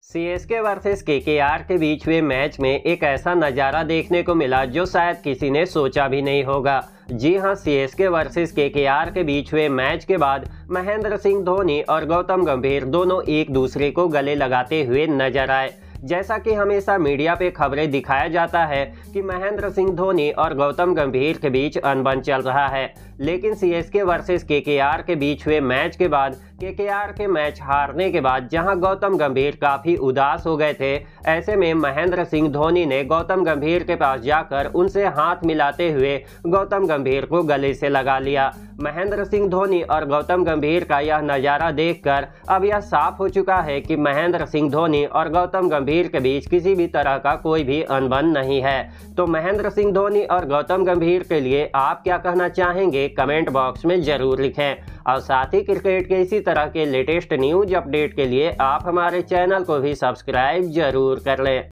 CSK versus KKR के बीच हुए match में एक ऐसा नज़ारा देखने को मिला जो शायद किसी ने सोचा भी नहीं होगा। जी हां, सीएसके वर्सेस केकेआर के बीच हुए मैच के बाद महेंद्र सिंह धोनी और गौतम गंभीर दोनों एक दूसरे को गले लगाते हुए नजर आए। जैसा कि हमेशा मीडिया पे खबरें दिखाया जाता है कि महेंद्र सिंह धोनी और गौतम गंभीर के बीच अनबन चल रहा है, लेकिन सीएसके वर्सेस केकेआर के बीच हुए मैच के बाद केकेआर के मैच हारने के बाद जहां गौतम गंभीर काफ़ी उदास हो गए थे, ऐसे में महेंद्र सिंह धोनी ने गौतम गंभीर के पास जाकर उनसे हाथ मिलाते हुए गौतम गंभीर को गले से लगा लिया। महेंद्र सिंह धोनी और गौतम गंभीर का यह नज़ारा देखकर अब यह साफ हो चुका है कि महेंद्र सिंह धोनी और गौतम गंभीर के बीच किसी भी तरह का कोई भी अनबन नहीं है। तो महेंद्र सिंह धोनी और गौतम गंभीर के लिए आप क्या कहना चाहेंगे, कमेंट बॉक्स में जरूर लिखें। और साथ ही क्रिकेट के इसी तरह के लेटेस्ट न्यूज अपडेट के लिए आप हमारे चैनल को भी सब्सक्राइब जरूर कर लें।